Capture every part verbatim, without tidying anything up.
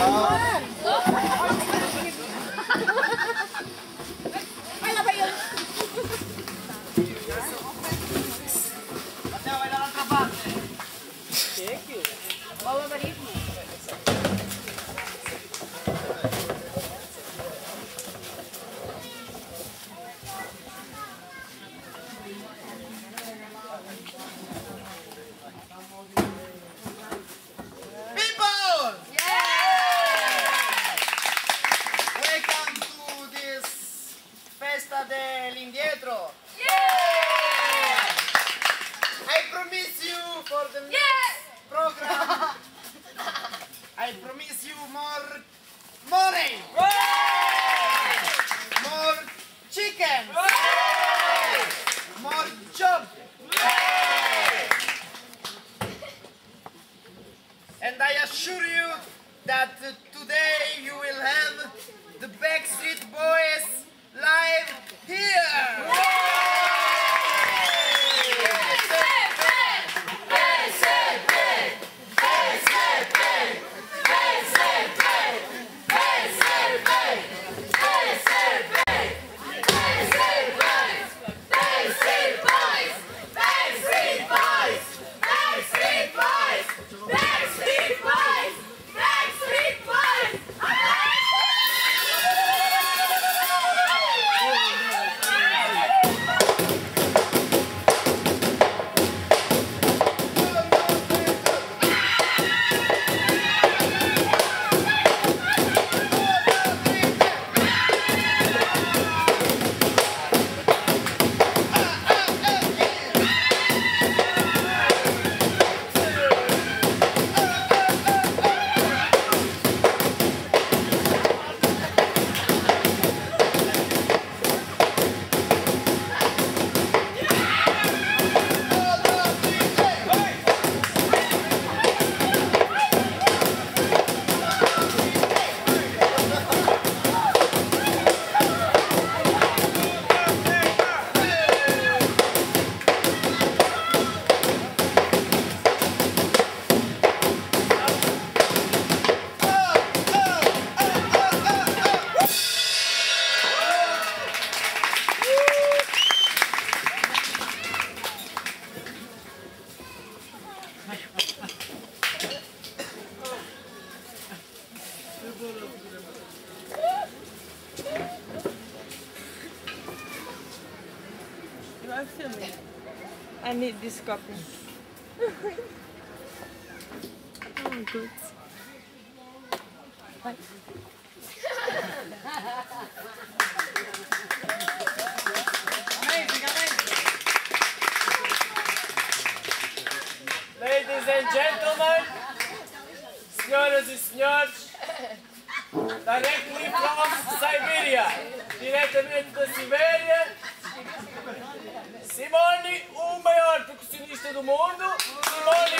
And I assure you that uh, today you will have the Backstreet Boys live here! You are filming. I need this copy. Oh, good. Bye. Ladies and gentlemen, senhoras e senhores, directly from Siberia, diretamente da Sibéria, Simone, o maior percussionista do mundo, Simone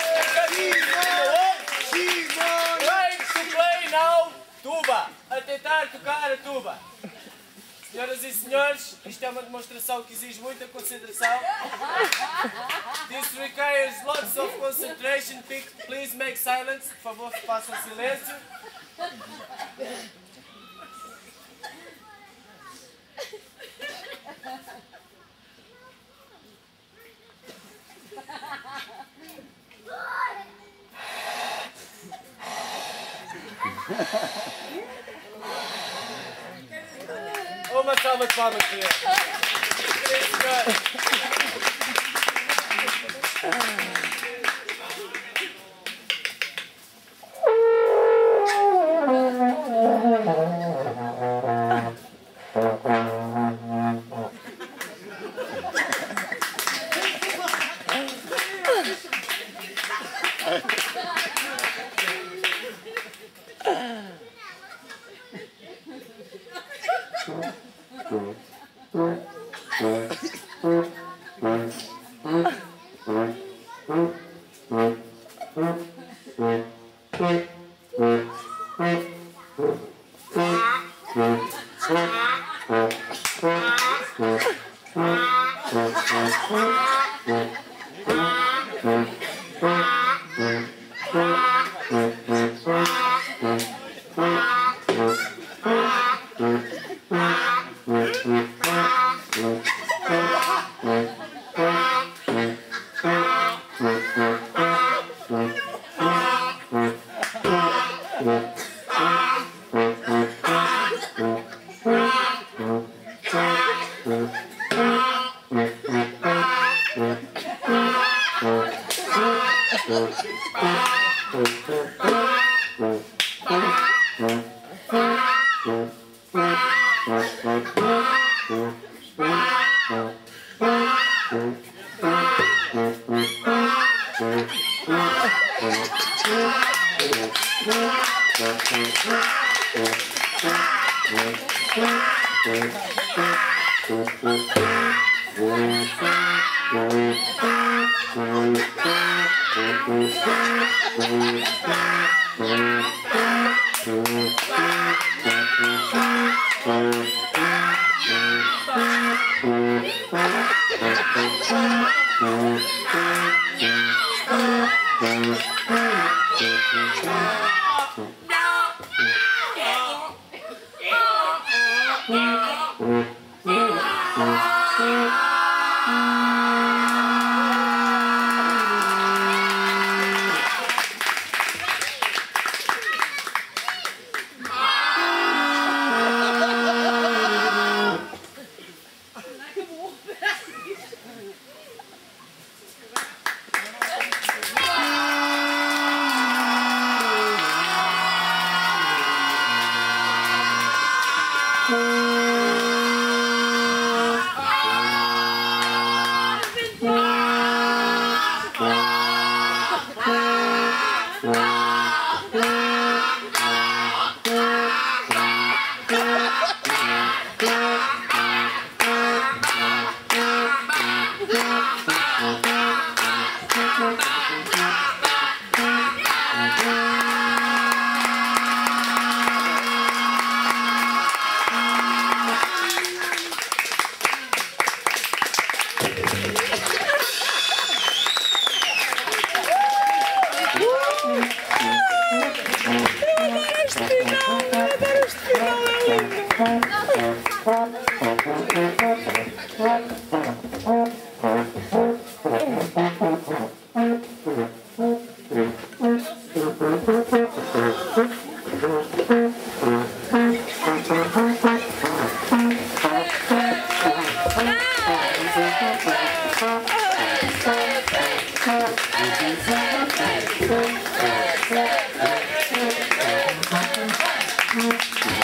trying to play now tuba, a tentar tocar a tuba. Senhoras e senhores, isto é uma demonstração que exige muita concentração. This requires lots of concentration. Please make silence. Por favor, façam silêncio. Uma salva de palmas para ele. Thank you.